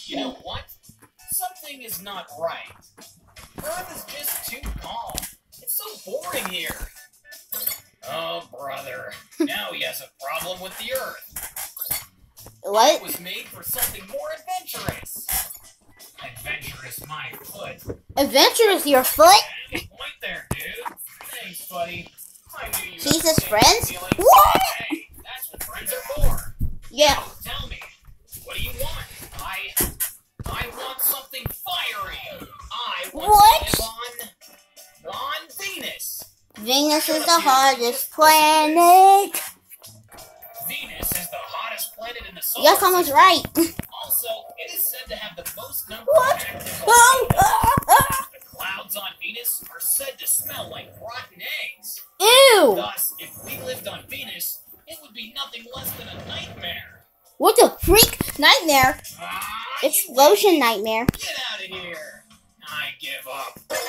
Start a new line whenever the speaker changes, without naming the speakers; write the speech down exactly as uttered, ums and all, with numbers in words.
You know what? Something is not right. Earth is just too calm. It's so boring here. Oh, brother. Now he has a problem with the Earth.
What?
It was made for something more adventurous. Adventurous, my foot.
Adventurous, your foot?
Yeah, good point there, dude. Thanks, buddy. I knew you
Jesus,
had the same
friends?
feelings.
What?
Hey, that's what friends are for.
Yeah.
Now, tell me, what do you want? I, I want something fiery. I want
What?
to live on, on Venus.
Venus is the hottest planet.
Venus is the hottest planet in the solar
Yes, I was
system.
right.
Also, it is said to have the most number
What?
of active
Oh,
volcanoes.
ah, ah.
The clouds on Venus are said to smell like rotten eggs.
Ew.
Thus, if we lived on Venus, it would be nothing less than a nightmare.
What the freak? Nightmare.
Ah,
Explosion nightmare.
Get out of here. I give up.